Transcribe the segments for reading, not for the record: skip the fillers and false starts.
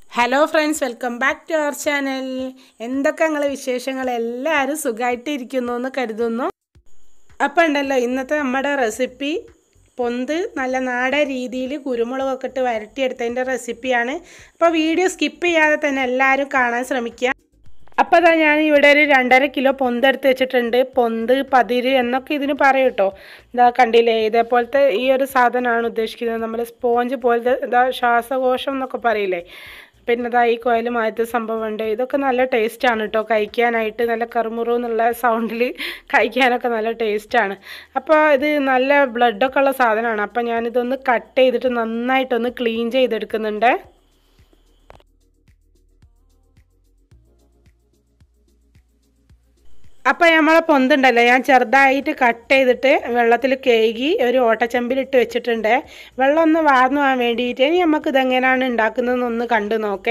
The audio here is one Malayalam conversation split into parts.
Hello friends, welcome back to our channel. എന്തൊക്കെ നിങ്ങളെ വിശേഷങ്ങൾ? എല്ലാവരും സുഖമായിട്ടിരിക്കുന്നു എന്ന് കരുതുന്നു. അപ്പം ഉണ്ടല്ലോ, ഇന്നത്തെ നമ്മുടെ റെസിപ്പി പൊന്ത് നല്ല നാടൻ രീതിയിൽ കുരുമുളകൊക്കെ ഇട്ട് വരട്ടിയെടുത്തതിൻ്റെ റെസിപ്പിയാണ്. അപ്പോൾ വീഡിയോ സ്കിപ്പ് ചെയ്യാതെ തന്നെ എല്ലാവരും കാണാൻ ശ്രമിക്കുക. അപ്പോൾ അതാ ഞാൻ ഇവിടെ ഒരു 2.5 കിലോ പൊന്തെടുത്ത് വെച്ചിട്ടുണ്ട്. പൊന്ത്, പതിര് എന്നൊക്കെ ഇതിന് പറയും കേട്ടോ. ഇതാ കണ്ടില്ലേ, ഇതേപോലത്തെ ഈ ഒരു സാധനമാണ് ഉദ്ദേശിക്കുന്നത്. നമ്മൾ സ്പോഞ്ച് പോലത്തെ ഇതാ ശ്വാസകോശം എന്നൊക്കെ പറയില്ലേ. പിന്നെ ഇതാ ഈ കോയിലുമായിട്ട് സംഭവമുണ്ട്. ഇതൊക്കെ നല്ല ടേസ്റ്റാണ് കേട്ടോ കഴിക്കാനായിട്ട്. നല്ല കറുമുറു എന്നുള്ള സൗണ്ടിൽ കഴിക്കാനൊക്കെ നല്ല ടേസ്റ്റാണ്. അപ്പോൾ ഇത് നല്ല ബ്ലഡൊക്കെ ഉള്ള സാധനമാണ്. അപ്പോൾ ഞാനിതൊന്ന് കട്ട് ചെയ്തിട്ട് നന്നായിട്ടൊന്ന് ക്ലീൻ ചെയ്തെടുക്കുന്നുണ്ട്. അപ്പോൾ നമ്മളെ പൊന്തുണ്ടല്ലോ, ഞാൻ ചെറുതായിട്ട് കട്ട് ചെയ്തിട്ട് വെള്ളത്തിൽ കഴുകി ഒരു ഓട്ടച്ചമ്പിലിട്ട് വെച്ചിട്ടുണ്ട്. വെള്ളം ഒന്ന് വാർന്നു പോകാൻ വേണ്ടിയിട്ട്. ഇനി നമുക്ക് ഇതെങ്ങനെയാണ് ഉണ്ടാക്കുന്നതെന്നൊന്ന് കണ്ടു നോക്കേ.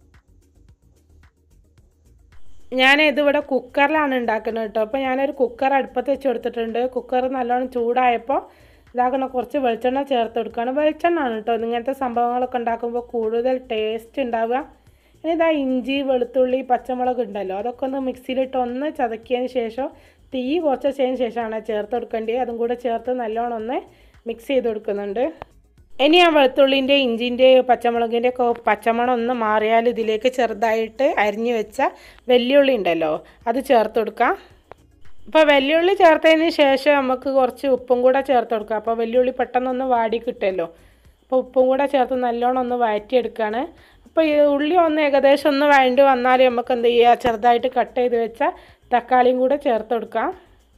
ഞാൻ ഇതിവിടെ കുക്കറിലാണ് ഉണ്ടാക്കുന്നത് കേട്ടോ. അപ്പോൾ ഞാനൊരു കുക്കർ അടുപ്പത്ത് വെച്ച് കൊടുത്തിട്ടുണ്ട്. കുക്കർ നല്ലോണം ചൂടായപ്പോൾ ഇതാക്കുന്ന കുറച്ച് വെളിച്ചെണ്ണ ചേർത്ത് കൊടുക്കുകയാണ്. വെളിച്ചെണ്ണ ആണ് കേട്ടോ ഇങ്ങനത്തെ സംഭവങ്ങളൊക്കെ ഉണ്ടാക്കുമ്പോൾ കൂടുതൽ ടേസ്റ്റ് ഉണ്ടാവുക. ഇനി ഇതാ ഇഞ്ചി, വെളുത്തുള്ളി, പച്ചമുളക് ഉണ്ടല്ലോ, അതൊക്കെ ഒന്ന് മിക്സിയിലിട്ട് ഒന്ന് ചതക്കിയതിന് ശേഷം തീ കുറച്ച് വെച്ചതിന് ശേഷമാണ് ചേർത്ത് കൊടുക്കേണ്ടത്. അതും കൂടെ ചേർത്ത് നല്ലോണം ഒന്ന് മിക്സ് ചെയ്ത് കൊടുക്കുന്നുണ്ട്. ഇനി ആ വെളുത്തുള്ളിൻ്റെ, ഇഞ്ചിൻ്റെ, പച്ചമുളകിൻ്റെ ഒക്കെ പച്ചമണം ഒന്ന് മാറിയാൽ ഇതിലേക്ക് ചെറുതായിട്ട് അരിഞ്ഞു വെച്ച വെല്ലുള്ളി ഉണ്ടല്ലോ, അത് ചേർത്ത് കൊടുക്കാം. അപ്പോൾ വെല്ലുള്ളി ചേർത്തതിന് ശേഷം നമുക്ക് കുറച്ച് ഉപ്പും കൂടെ ചേർത്ത് കൊടുക്കാം. അപ്പോൾ വെല്ലുള്ളി പെട്ടെന്നൊന്ന് വാടി കിട്ടുമല്ലോ. അപ്പോൾ ഉപ്പും കൂടെ ചേർത്ത് നല്ലോണം ഒന്ന് വഴറ്റിയെടുക്കുകയാണ്. അപ്പോൾ ഈ ഉള്ളി ഒന്ന് ഏകദേശം ഒന്ന് വഴണ്ടി വന്നാൽ നമുക്ക് എന്ത് ചെയ്യുക, ചെറുതായിട്ട് കട്ട് ചെയ്ത് വെച്ച തക്കാളിയും കൂടെ ചേർത്ത് കൊടുക്കാം.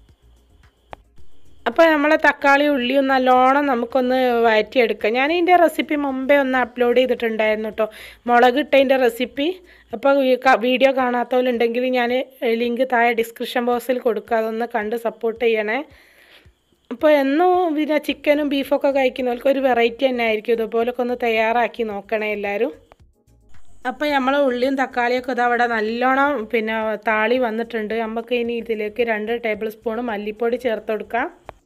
അപ്പോൾ നമ്മളെ തക്കാളി ഉള്ളിയും നല്ലോണം നമുക്കൊന്ന് വഴറ്റിയെടുക്കാം. ഞാൻ ഇതിൻ്റെ റെസിപ്പി മുമ്പേ ഒന്ന് അപ്ലോഡ് ചെയ്തിട്ടുണ്ടായിരുന്നു കേട്ടോ, മുളക് ഇട്ടതിൻ്റെ റെസിപ്പി. അപ്പോൾ വീഡിയോ കാണാത്തവരുണ്ടെങ്കിൽ ഞാൻ ലിങ്ക് താഴെ ഡിസ്ക്രിപ്ഷൻ ബോക്സിൽ കൊടുക്കുക, അതൊന്ന് കണ്ട് സപ്പോർട്ട് ചെയ്യണേ. അപ്പോൾ എന്നും പിന്നെ ചിക്കനും ബീഫൊക്കെ കഴിക്കുന്നവർക്ക് ഒരു വെറൈറ്റി തന്നെ ആയിരിക്കും. ഇതുപോലൊക്കെ ഒന്ന് തയ്യാറാക്കി നോക്കണേ എല്ലാവരും. അപ്പോൾ നമ്മൾ ഉള്ളിയും തക്കാളിയൊക്കെ ഇത് അവിടെ നല്ലോണം പിന്നെ താളി വന്നിട്ടുണ്ട്. നമുക്ക് ഇനി ഇതിലേക്ക് 2 ടേബിൾ സ്പൂൺ മല്ലിപ്പൊടി ചേർത്ത് കൊടുക്കാം.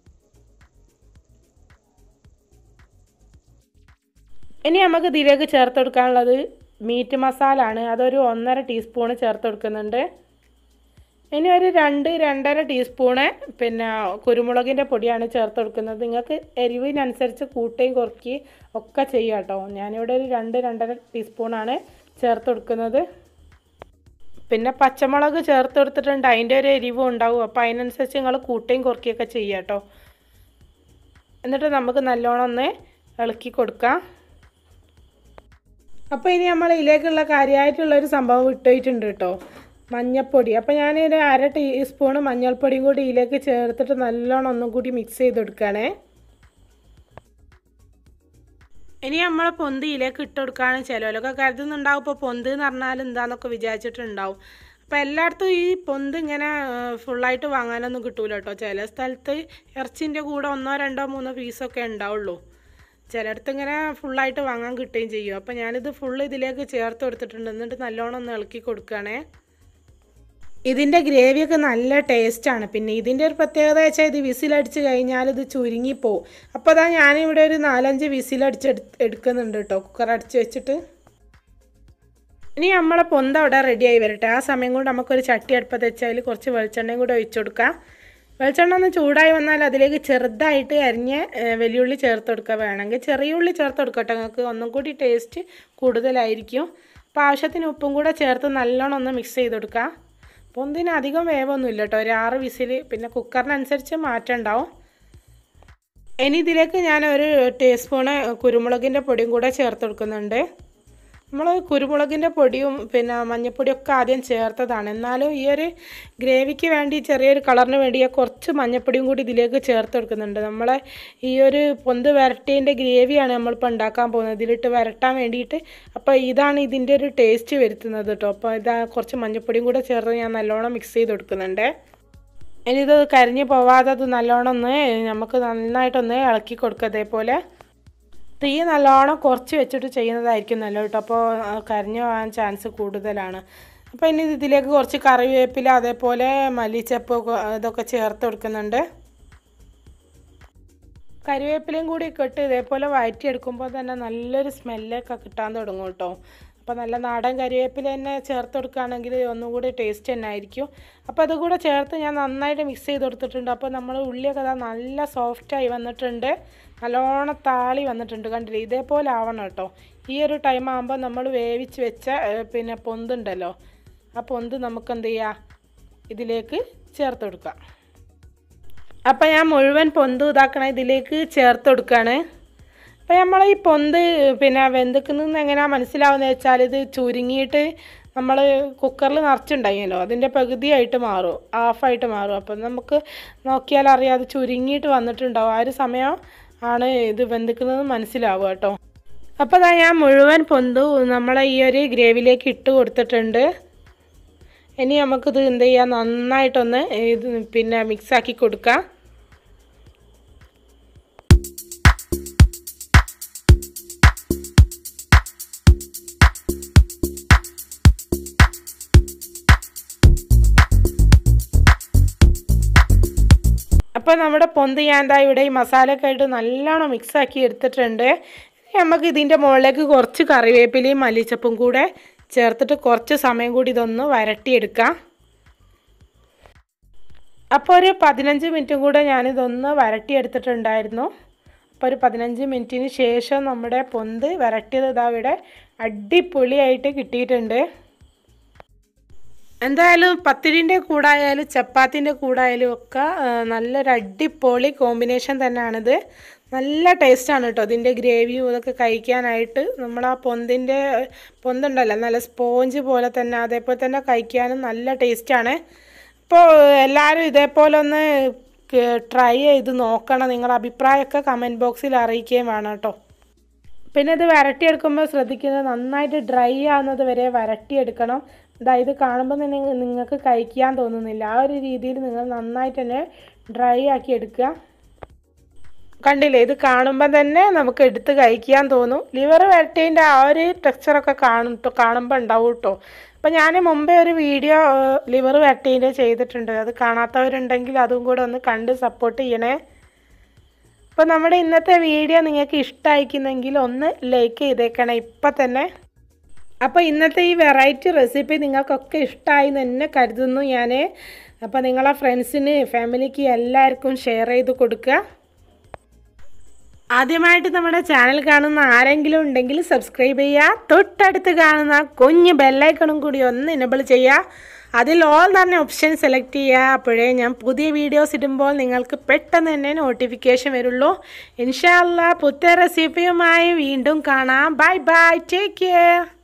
ഇനി നമുക്ക് ഇതിലേക്ക് ചേർത്ത് കൊടുക്കാനുള്ളത് മീറ്റ് മസാല ആണ്. അതൊരു 1.5 ടീസ്പൂണ് ചേർത്ത് കൊടുക്കുന്നുണ്ട്. ഇനി ഒരു 2-2.5 ടീസ്പൂണ് പിന്നെ കുരുമുളകിൻ്റെ പൊടിയാണ് ചേർത്ത് കൊടുക്കുന്നത്. നിങ്ങൾക്ക് എരിവിനനുസരിച്ച് കൂട്ടുകയും കുറയ്ക്കുകയും ഒക്കെ ചെയ്യാം കേട്ടോ. ഞാനിവിടെ ഒരു 2-2.5 ടീസ്പൂണാണ് ചേർത്ത് കൊടുക്കുന്നത്. പിന്നെ പച്ചമുളക് ചേർത്ത് കൊടുത്തിട്ടുണ്ട്, അതിൻ്റെ ഒരു എരിവും ഉണ്ടാവും. അപ്പോൾ അതിനനുസരിച്ച് നിങ്ങൾ കൂട്ടുകയും കുറയ്ക്കുകയൊക്കെ ചെയ്യാം കേട്ടോ. എന്നിട്ട് നമുക്ക് നല്ലോണം ഒന്ന് ഇളക്കി കൊടുക്കാം. അപ്പോൾ ഇനി നമ്മൾ ഇതിലേക്കുള്ള കാര്യമായിട്ടുള്ളൊരു സംഭവം ഇട്ടുപോയിട്ടുണ്ട് കേട്ടോ, മഞ്ഞൾപ്പൊടി. അപ്പോൾ ഞാനൊരു 1/2 ടീസ്പൂണ് മഞ്ഞൾപ്പൊടിയും കൂടി ഇതിലേക്ക് ചേർത്തിട്ട് നല്ലോണം ഒന്നും കൂടി മിക്സ് ചെയ്ത് കൊടുക്കുകയാണേ. ഇനി നമ്മൾ പൊന്ത് ഇതിലേക്ക് ഇട്ട് കൊടുക്കുകയാണ്. ചിലവരൊക്കെ കരുതുന്നുണ്ടാവും ഇപ്പോൾ പൊന്ത് എന്ന് പറഞ്ഞാൽ എന്താണെന്നൊക്കെ വിചാരിച്ചിട്ടുണ്ടാവും. അപ്പോൾ എല്ലായിടത്തും ഈ പൊന്ത് ഇങ്ങനെ ഫുള്ളായിട്ട് വാങ്ങാനൊന്നും കിട്ടൂല കേട്ടോ. ചില സ്ഥലത്ത് ഇറച്ചിൻ്റെ കൂടെ 1-2-3 പീസൊക്കെ ഉണ്ടാവുള്ളൂ. ചിലയിടത്ത് ഇങ്ങനെ ഫുള്ളായിട്ട് വാങ്ങാൻ കിട്ടുകയും ചെയ്യും. അപ്പോൾ ഞാനിത് ഫുള്ള് ഇതിലേക്ക് ചേർത്ത് കൊടുത്തിട്ടുണ്ട്. എന്നിട്ട് നല്ലോണം ഒന്ന് ഇളക്കി കൊടുക്കുകയാണേ. ഇതിൻ്റെ ഗ്രേവിയൊക്കെ നല്ല ടേസ്റ്റാണ്. പിന്നെ ഇതിൻ്റെ ഒരു പ്രത്യേകത വെച്ചാൽ ഇത് വിസിലടിച്ച് കഴിഞ്ഞാൽ ഇത് ചുരുങ്ങിപ്പോവും. അപ്പോൾ അതാ ഞാനിവിടെ ഒരു 4-5 വിസിലടിച്ച് എടുക്കുന്നുണ്ട് കേട്ടോ, കുക്കർ അടിച്ച് വെച്ചിട്ട്. ഇനി നമ്മളെ പൊന്ത അവിടെ റെഡിയായി വരട്ടെ. ആ സമയം കൊണ്ട് നമുക്കൊരു ചട്ടി അടുപ്പത്ത് വെച്ചാൽ കുറച്ച് വെളിച്ചെണ്ണയും കൂടെ ഒഴിച്ചു കൊടുക്കാം. വെളിച്ചെണ്ണ ഒന്ന് ചൂടായി വന്നാൽ അതിലേക്ക് ചെറുതായിട്ട് അരിഞ്ഞ് വലിയുള്ളി ചേർത്ത് കൊടുക്കുക. വേണമെങ്കിൽ ചെറിയ ഉള്ളി ചേർത്ത് കൊടുക്കട്ടെ, നിങ്ങൾക്ക് ഒന്നും കൂടി ടേസ്റ്റ് കൂടുതലായിരിക്കും. അപ്പോൾ ആവശ്യത്തിന് ഉപ്പും കൂടെ ചേർത്ത് നല്ലോണം ഒന്ന് മിക്സ് ചെയ്ത് കൊടുക്കുക. പൊന്തിന് അധികം വേവൊന്നുമില്ല കേട്ടോ, ഒരു 6 വിസിൽ. പിന്നെ കുക്കറിനനുസരിച്ച് മാറ്റം ഉണ്ടാവും. ഇനി ഇതിലേക്ക് ഞാൻ ഒരു ടീസ്പൂണ് കുരുമുളകിൻ്റെ പൊടിയും കൂടെ ചേർത്ത് കൊടുക്കുന്നുണ്ട്. നമ്മൾ കുരുമുളകിൻ്റെ പൊടിയും പിന്നെ മഞ്ഞൾപ്പൊടിയൊക്കെ ആദ്യം ചേർത്തതാണ്. എന്നാലും ഈ ഒരു ഗ്രേവിക്ക് വേണ്ടി ചെറിയൊരു കളറിന് വേണ്ടി കുറച്ച് മഞ്ഞൾപ്പൊടിയും കൂടി ഇതിലേക്ക് ചേർത്ത് കൊടുക്കുന്നുണ്ട്. നമ്മളെ ഈ ഒരു പൊന്ത് വരട്ടിയതിൻ്റെ ഗ്രേവിയാണ് നമ്മളിപ്പോൾ ഉണ്ടാക്കാൻ പോകുന്നത്, ഇതിലിട്ട് വരട്ടാൻ വേണ്ടിയിട്ട്. അപ്പോൾ ഇതാണ് ഇതിൻ്റെ ഒരു ടേസ്റ്റ് വരുത്തുന്നത് കേട്ടോ. അപ്പോൾ ഇതാ കുറച്ച് മഞ്ഞൾപ്പൊടിയും കൂടെ ചേർത്ത് ഞാൻ നല്ലോണം മിക്സ് ചെയ്ത് കൊടുക്കുന്നുണ്ട്. ഇനി ഇത് കരിഞ്ഞ് പോവാതെ അത് നല്ലോണം ഒന്ന് നമുക്ക് നന്നായിട്ടൊന്ന് ഇളക്കി കൊടുക്കുക. അതേപോലെ തീ നല്ലോണം കുറച്ച് വെച്ചിട്ട് ചെയ്യുന്നതായിരിക്കും നല്ലത് കേട്ടോ. അപ്പോൾ കരിഞ്ഞു പോകാൻ ചാൻസ് കൂടുതലാണ്. അപ്പോൾ ഇനി ഇതിലേക്ക് കുറച്ച് കറിവേപ്പില, അതേപോലെ മല്ലിച്ചപ്പ് ഇതൊക്കെ ചേർത്ത് കൊടുക്കുന്നുണ്ട്. കരിവേപ്പിലയും കൂടി ഇട്ട് ഇതേപോലെ വഴറ്റിയെടുക്കുമ്പോൾ തന്നെ നല്ലൊരു സ്മെല്ലൊക്കെ കിട്ടാൻ തുടങ്ങും കേട്ടോ. അപ്പോൾ നല്ല നാടൻ കരിവേപ്പില തന്നെ ചേർത്ത് കൊടുക്കുകയാണെങ്കിൽ ഒന്നും കൂടി ടേസ്റ്റ് തന്നെ ആയിരിക്കും. അപ്പോൾ അതുകൂടെ ചേർത്ത് ഞാൻ നന്നായിട്ട് മിക്സ് ചെയ്ത് കൊടുത്തിട്ടുണ്ട്. അപ്പോൾ നമ്മൾ ഉള്ളിയൊക്കെ നല്ല സോഫ്റ്റായി വന്നിട്ടുണ്ട്, നല്ലോണം താളി വന്നിട്ടുണ്ട്. കണ്ടില്ലേ, ഇതേപോലെ ആവണം കേട്ടോ. ഈ ഒരു ടൈം ആകുമ്പോൾ നമ്മൾ വേവിച്ച് വെച്ച പിന്നെ പൊന്തുണ്ടല്ലോ, ആ പൊന്ത് നമുക്ക് എന്ത് ചെയ്യാം, ഇതിലേക്ക് ചേർത്ത് കൊടുക്കാം. അപ്പോൾ ഞാൻ മുഴുവൻ പൊന്ത് ഇതാക്കണം ഇതിലേക്ക് ചേർത്ത് കൊടുക്കുകയാണ്. അപ്പോൾ നമ്മൾ ഈ പൊന്ത് പിന്നെ വെന്തിക്കുന്നത് എങ്ങനെയാണ് മനസ്സിലാവുന്നത് വെച്ചാൽ, ഇത് ചുരുങ്ങിയിട്ട് നമ്മൾ കുക്കറിൽ നിറച്ചുണ്ടായില്ലോ അതിൻ്റെ പകുതിയായിട്ട് മാറും, ഹാഫായിട്ട് മാറും. അപ്പം നമുക്ക് നോക്കിയാൽ അറിയാം അത് ചുരുങ്ങിയിട്ട് വന്നിട്ടുണ്ടാവും. ആ ഒരു സമയം ആണ് ഇത് വെന്തിക്കുന്നത് മനസ്സിലാവുക കേട്ടോ. അപ്പോൾ അതാ ഞാൻ മുഴുവൻ പൊന്തു നമ്മളെ ഈ ഒരു ഗ്രേവിയിലേക്ക് ഇട്ട് കൊടുത്തിട്ടുണ്ട്. ഇനി നമുക്കിത് എന്ത് ചെയ്യാം, നന്നായിട്ടൊന്ന് ഇത് പിന്നെ മിക്സാക്കി കൊടുക്കാം. അപ്പോൾ നമ്മുടെ പൊന്ത് ഞാൻ എന്താ ഇവിടെ ഈ മസാലയൊക്കെ ആയിട്ട് നല്ലോണം മിക്സാക്കി എടുത്തിട്ടുണ്ട്. നമുക്ക് ഇതിൻ്റെ മുകളിലേക്ക് കുറച്ച് കറിവേപ്പിലയും മല്ലിച്ചപ്പും കൂടെ ചേർത്തിട്ട് കുറച്ച് സമയം കൂടി ഇതൊന്ന് വരട്ടിയെടുക്കാം. അപ്പോൾ ഒരു 15 മിനിറ്റും കൂടെ ഞാനിതൊന്ന് വരട്ടിയെടുത്തിട്ടുണ്ടായിരുന്നു. അപ്പോൾ ഒരു 15 മിനിറ്റിന് ശേഷം നമ്മുടെ പൊന്ത് വരട്ടിയത് ഇതാ ഇവിടെ അടിപൊളിയായിട്ട് കിട്ടിയിട്ടുണ്ട്. എന്തായാലും പത്തിരിൻ്റെ കൂടായാലും ചപ്പാത്തിൻ്റെ കൂടായാലും ഒക്കെ നല്ലൊരു അടിപൊളി കോമ്പിനേഷൻ തന്നെയാണിത്. നല്ല ടേസ്റ്റാണ് കേട്ടോ ഇതിൻ്റെ ഗ്രേവിയും ഇതൊക്കെ കഴിക്കാനായിട്ട്. നമ്മൾ ആ പൊന്തുണ്ടല്ലോ നല്ല സ്പോഞ്ച് പോലെ തന്നെ, അതേപോലെ തന്നെ കഴിക്കാനും നല്ല ടേസ്റ്റാണ്. അപ്പോൾ എല്ലാവരും ഇതേപോലെ ഒന്ന് ട്രൈ ചെയ്ത് നോക്കണം. നിങ്ങളുടെ അഭിപ്രായമൊക്കെ കമൻറ്റ് ബോക്സിൽ അറിയിക്കുകയും വേണം കേട്ടോ. പിന്നെ ഇത് വരട്ടിയെടുക്കുമ്പോൾ ശ്രദ്ധിക്കുന്നത് നന്നായിട്ട് ഡ്രൈ ആവുന്നത് വരെ വരട്ടിയെടുക്കണം. അതായത് കാണുമ്പോൾ തന്നെ നിങ്ങൾക്ക് കഴിക്കാൻ തോന്നുന്നില്ല, ആ ഒരു രീതിയിൽ നിങ്ങൾ നന്നായിട്ട് തന്നെ ഡ്രൈ ആക്കി എടുക്കുക. കണ്ടില്ലേ, ഇത് കാണുമ്പോൾ തന്നെ നമുക്ക് എടുത്ത് കഴിക്കാൻ തോന്നും. ലിവർ വരട്ടേൻ്റെ ആ ഒരു ടെക്സ്ചറൊക്കെ കാണുമ്പോൾ ഉണ്ടാവും കേട്ടോ. അപ്പോൾ ഞാൻ മുമ്പേ ഒരു വീഡിയോ ലിവർ വരട്ടേൻ്റെ ചെയ്തിട്ടുണ്ട്, അത് കാണാത്തവരുണ്ടെങ്കിൽ അതും കൂടെ ഒന്ന് കണ്ട് സപ്പോർട്ട് ചെയ്യണേ. അപ്പോൾ നമ്മുടെ ഇന്നത്തെ വീഡിയോ നിങ്ങൾക്ക് ഇഷ്ടമായിരിക്കുന്നെങ്കിൽ ഒന്ന് ലൈക്ക് ചെയ്തേക്കണം ഇപ്പം തന്നെ. അപ്പോൾ ഇന്നത്തെ ഈ വെറൈറ്റി റെസിപ്പി നിങ്ങൾക്കൊക്കെ ഇഷ്ടമായി എന്ന് തന്നെ കരുതുന്നു ഞാൻ. അപ്പോൾ നിങ്ങളെ ഫ്രണ്ട്സിന് ഫാമിലിക്ക് എല്ലാവർക്കും ഷെയർ ചെയ്ത് കൊടുക്കുക. ആദ്യമായിട്ട് നമ്മുടെ ചാനൽ കാണുന്ന ആരെങ്കിലും ഉണ്ടെങ്കിൽ സബ്സ്ക്രൈബ് ചെയ്യുക. തൊട്ടടുത്ത് കാണുന്ന കുഞ്ഞ് ബെല്ലൈക്കണും കൂടി ഒന്ന് എനേബിൾ ചെയ്യുക. അതിൽ ഓൾ എന്ന് പറഞ്ഞ ഓപ്ഷൻ സെലക്ട് ചെയ്യുക. അപ്പോഴേ ഞാൻ പുതിയ വീഡിയോസ് ഇടുമ്പോൾ നിങ്ങൾക്ക് പെട്ടെന്ന് തന്നെ നോട്ടിഫിക്കേഷൻ വരുള്ളൂ. ഇൻഷാ അല്ലാഹ് പുതിയ റെസിപ്പിയുമായി വീണ്ടും കാണാം. Bye bye, take care.